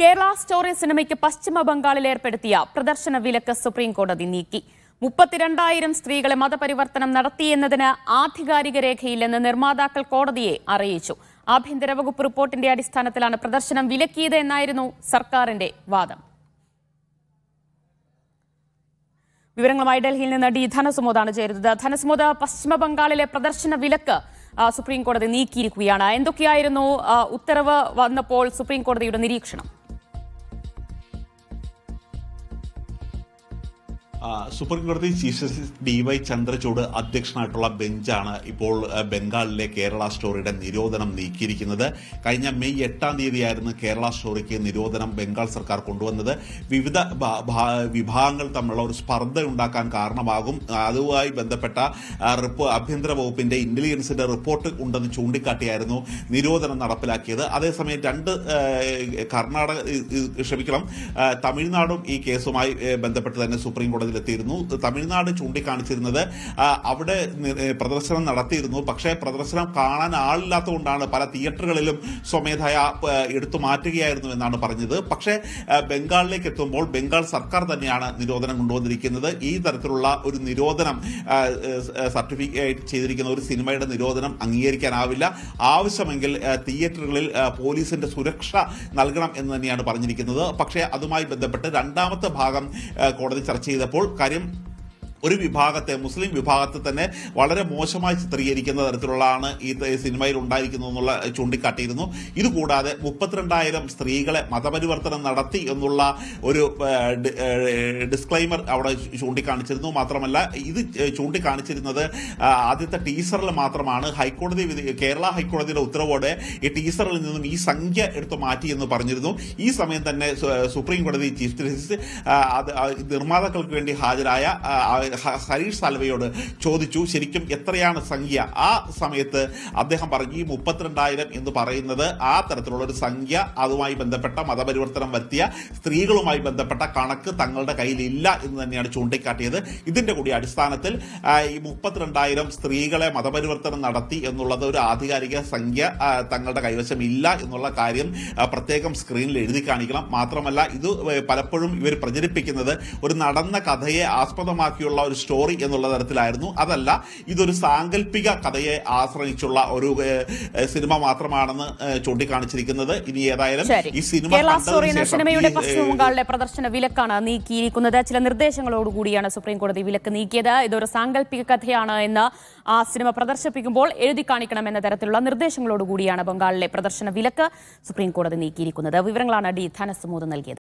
Kerala story സിനിമയ്ക്ക് പശ്ചിമ ബംഗാളിൽ ഏർപ്പെടുത്തിയ പ്രദർശന വിലക്ക് സുപ്രീം കോടതി നീക്കി. 32,000 സ്ത്രീകളെ മതപരിവർത്തനം നടത്തിയെന്നതിന് ആധികാരിക രേഖയില്ലെന്ന് നിർമ്മാതാക്കൾ കോടതിയെ അറിയിച്ചു. ആഭ്യന്തര വകുപ്പ് റിപ്പോർട്ടിന്റെ അടിസ്ഥാനത്തിലാണ് പ്രദർശനം വിലക്കിയത് എന്നായിരുന്നു സർക്കാരിന്റെ വാദം. വിവരങ്ങളുമായി ഡൽഹിയിൽ നിന്ന് ഡി ധനസുമോദാണ് ചേരുന്നത്. ധനസുമോദ, പശ്ചിമ ബംഗാളിലെ പ്രദർശന വിലക്ക് സുപ്രീം കോടതി നീക്കിയിരിക്കുകയാണ്. എന്തൊക്കെയായിരുന്നു ഉത്തരവ് വന്നപ്പോൾ സുപ്രീം കോടതിയുടെ നിരീക്ഷണം? സുപ്രീം കോടതി ചീഫ് ജസ്റ്റിസ് DY ചന്ദ്രചൂഡ് അധ്യക്ഷനായിട്ടുള്ള ബെഞ്ചാണ് ഇപ്പോൾ ബംഗാളിലെ കേരള സ്റ്റോറിയുടെ നിരോധനം നീക്കിയിരിക്കുന്നത്. കഴിഞ്ഞ മെയ് 8-ാം തീയതിയായിരുന്നു കേരള സ്റ്റോറിക്ക് നിരോധനം ബംഗാൾ സർക്കാർ കൊണ്ടുവന്നത്. വിവിധ വിഭാഗങ്ങൾ തമ്മിലുള്ള ഒരു സ്പർദ്ധ ഉണ്ടാക്കാൻ കാരണമാകും. അതുമായി ബന്ധപ്പെട്ട ആഭ്യന്തര വകുപ്പിന്റെ ഇന്റലിജൻസിന്റെ റിപ്പോർട്ട് ഉണ്ടെന്ന് ചൂണ്ടിക്കാട്ടിയായിരുന്നു നിരോധനം നടപ്പിലാക്കിയത്. അതേസമയം തമിഴ്നാടും ഈ കേസുമായി ബന്ധപ്പെട്ട് തന്നെ സുപ്രീം കോടതിയിലെത്തിയിരുന്നു. തമിഴ്നാട് ചൂണ്ടിക്കാണിച്ചിരുന്നത് അവിടെ പ്രദർശനം നടത്തിയിരുന്നു, പക്ഷേ പ്രദർശനം കാണാൻ ആളില്ലാത്തതുകൊണ്ടാണ് പല തിയേറ്ററുകളിലും സ്വമേധയ എടുത്തു മാറ്റുകയായിരുന്നു എന്നാണ് പറഞ്ഞത്. പക്ഷേ ബംഗാളിലേക്ക് എത്തുമ്പോൾ ബംഗാൾ സർക്കാർ തന്നെയാണ് നിരോധനം കൊണ്ടുവന്നിരിക്കുന്നത്. ഈ തരത്തിലുള്ള ഒരു നിരോധനം സർട്ടിഫിക്കറ്റ് ചെയ്തിരിക്കുന്ന ഒരു സിനിമയുടെ നിരോധനം അംഗീകരിക്കാനാവില്ല. ആവശ്യമെങ്കിൽ തിയേറ്ററുകളിൽ പോലീസിന്റെ സുരക്ഷ നൽകണം എന്ന് തന്നെയാണ് പറഞ്ഞിരിക്കുന്നത്. പക്ഷേ അതുമായി ബന്ധപ്പെട്ട് രണ്ടാമത്തെ ഭാഗം കോടതി ചർച്ച ചെയ്തപ്പോൾ കാര്യം ഒരു വിഭാഗത്തെ, മുസ്ലിം വിഭാഗത്തെ തന്നെ വളരെ മോശമായി ചിത്രീകരിക്കുന്ന തരത്തിലുള്ളതാണ് ഈ സിനിമയിൽ ഉണ്ടായിരിക്കുന്നതെന്നുള്ള ചൂണ്ടിക്കാട്ടിയിരുന്നു. ഇതുകൂടാതെ 32,000 സ്ത്രീകളെ മതപരിവർത്തനം നടത്തി എന്നുള്ള ഒരു ഡിസ്ക്ലൈമർ അവിടെ ചൂണ്ടിക്കാണിച്ചിരുന്നു. മാത്രമല്ല ഇത് ചൂണ്ടിക്കാണിച്ചിരുന്നത് ആദ്യത്തെ ടീസറിൽ മാത്രമാണ്. കേരള ഹൈക്കോടതിയുടെ ഉത്തരവോടെ ഈ ടീസറിൽ നിന്നും ഈ സംഖ്യ എടുത്തു മാറ്റി എന്ന് പറഞ്ഞിരുന്നു. ഈ സമയം തന്നെ സുപ്രീം കോടതി ചീഫ് ജസ്റ്റിസ് നിർമ്മാതാക്കൾക്ക് വേണ്ടി ഹാജരായ ഹരീഷ് സാൽവെയോട് ചോദിച്ചു, ശരിക്കും എത്രയാണ് സംഖ്യ? ആ സമയത്ത് അദ്ദേഹം പറഞ്ഞു, ഈ 32,000 എന്ന് പറയുന്നത് ആ തരത്തിലുള്ള ഒരു സംഖ്യ, അതുമായി ബന്ധപ്പെട്ട മതപരിവർത്തനം വരുത്തിയ സ്ത്രീകളുമായി ബന്ധപ്പെട്ട കണക്ക് തങ്ങളുടെ കയ്യിലില്ല എന്ന് തന്നെയാണ് ചൂണ്ടിക്കാട്ടിയത്. ഇതിന്റെ കൂടി അടിസ്ഥാനത്തിൽ ഈ 32,000 സ്ത്രീകളെ മതപരിവർത്തനം നടത്തി എന്നുള്ളത് ഒരു ആധികാരിക സംഖ്യ തങ്ങളുടെ കൈവശം ഇല്ല എന്നുള്ള കാര്യം പ്രത്യേകം സ്ക്രീനിൽ എഴുതി കാണിക്കണം. മാത്രമല്ല ഇത് പലപ്പോഴും ഇവർ പ്രചരിപ്പിക്കുന്നത് ഒരു നടന്ന കഥയെ ആസ്പദമാക്കിയുള്ള ഒരു സ്റ്റോറി എന്നുള്ള തരത്തിലായിരുന്നു. അതല്ല, ഇതൊരു സാങ്കല്പിക കഥയെ ആശ്രയിച്ചുള്ള ഒരു സിനിമ മാത്രമാണെന്ന് ചൂണ്ടിക്കാണിച്ചിരിക്കുന്നത്. ഇനി ഏതായാലും ഈ സിനിമയുടെ പശ്ചിമ ബംഗാളിലെ പ്രദർശന വിലക്കാണ് നീക്കിയിരിക്കുന്നത്. ചില നിർദ്ദേശങ്ങളോടുകൂടിയാണ് സുപ്രീം കോടതി വിലക്ക് നീക്കിയത്. ഇതൊരു സാങ്കല്പിക കഥയാണ് എന്ന് ആ സിനിമ പ്രദർശിപ്പിക്കുമ്പോൾ എഴുതി കാണിക്കണം എന്ന തരത്തിലുള്ള നിർദ്ദേശങ്ങളോടുകൂടിയാണ് ബംഗാളിലെ പ്രദർശന വിലക്ക് സുപ്രീം കോടതി നീക്കിയിരിക്കുന്നത്. വിവരങ്ങളാണ് ഡി ധനസുമോദ് നൽകിയത്.